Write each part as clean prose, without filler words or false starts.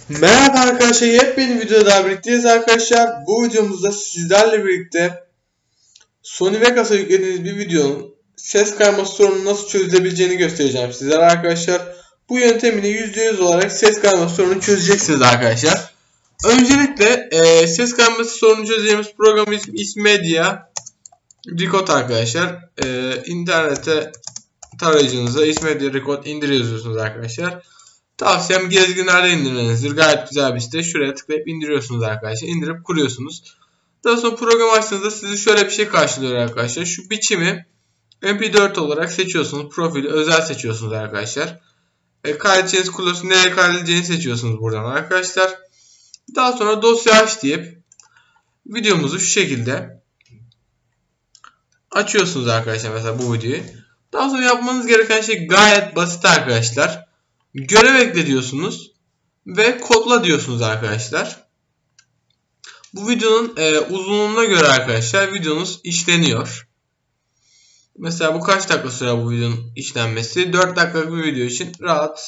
Merhaba arkadaşlar, yepyeni videoda daha birlikteyiz arkadaşlar. Bu videomuzda sizlerle birlikte Sony Vegas'a yüklediğiniz bir videonun ses kayması sorununu nasıl çözülebileceğini göstereceğim sizlere arkadaşlar. Bu yöntemini %100 olarak ses kayması sorununu çözeceksiniz arkadaşlar. Öncelikle ses kayması sorununu çözeceğimiz programın ismi Media Record arkadaşlar. İnternete tarayıcınıza Media Record indiriyorsunuz arkadaşlar. Tavsiyem gezginlerde indirmenizdir. Gayet güzel bir site. Şuraya tıklayıp indiriyorsunuz arkadaşlar. İndirip kuruyorsunuz. Daha sonra program açtığınızda sizi şöyle bir şey karşılıyor arkadaşlar. Şu biçimi MP4 olarak seçiyorsunuz. Profili özel seçiyorsunuz arkadaşlar. Kaydedeceğiniz kulosu nereye kaydedeceğini seçiyorsunuz buradan arkadaşlar. Daha sonra dosya aç deyip videomuzu şu şekilde açıyorsunuz arkadaşlar, mesela bu videoyu. Daha sonra yapmanız gereken şey gayet basit arkadaşlar. Görev ekle diyorsunuz ve kodla diyorsunuz arkadaşlar. Bu videonun uzunluğuna göre arkadaşlar videonuz işleniyor. Mesela bu kaç dakika sürer bu videonun işlenmesi? 4 dakikalık bir video için rahat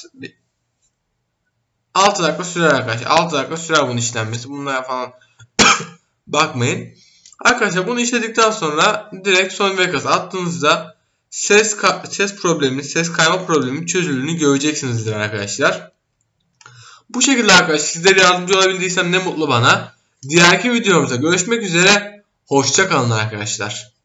6 dakika sürer arkadaşlar. 6 dakika sürer bunun işlenmesi. Bunlara falan bakmayın. Arkadaşlar bunu işledikten sonra direkt Sony Vegas'a attığınızda ses kayma problemi çözüldüğünü göreceksinizdir arkadaşlar. Bu şekilde arkadaşlar sizlere yardımcı olabildiysem ne mutlu bana. Diğerki videomuzda görüşmek üzere. Hoşça kalın arkadaşlar.